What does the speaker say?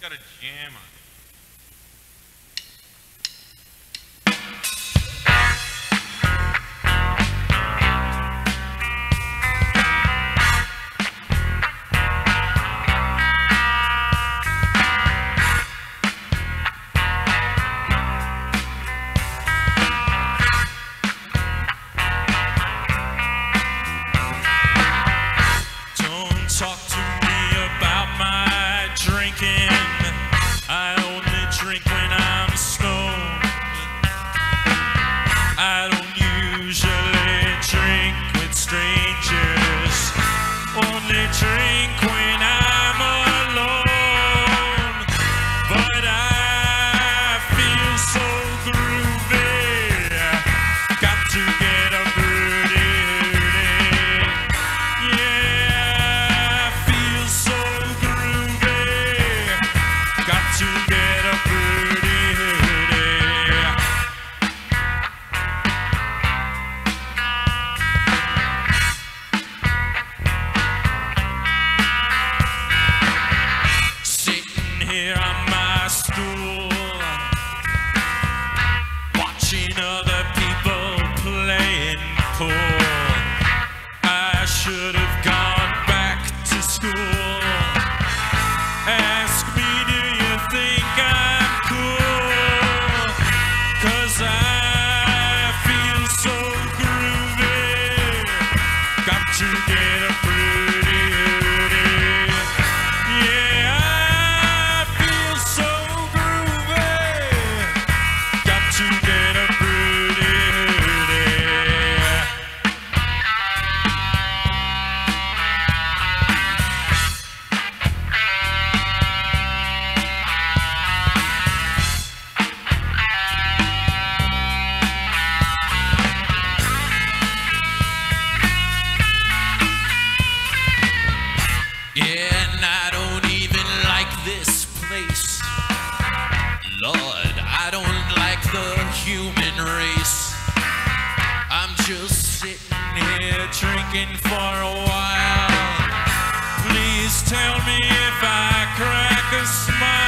got a jam on it. Talk to me about my drinking. I only drink when I'm stoned. I don't usually drink with strangers. Only drink when I'm alone. But I feel so groovy. Got to get a pretty. Yeah. To get a pretty sitting here on my stool, watching other people playing pool. I should have gone back to school. Ask me, think I'm cool, 'cause I feel so groovy. Got to get a pretty, yeah, I feel so groovy. Got to get a pretty. Yeah, and I don't even like this place. Lord, I don't like the human race. I'm just sitting here drinking for a while. Please tell me if I crack a smile.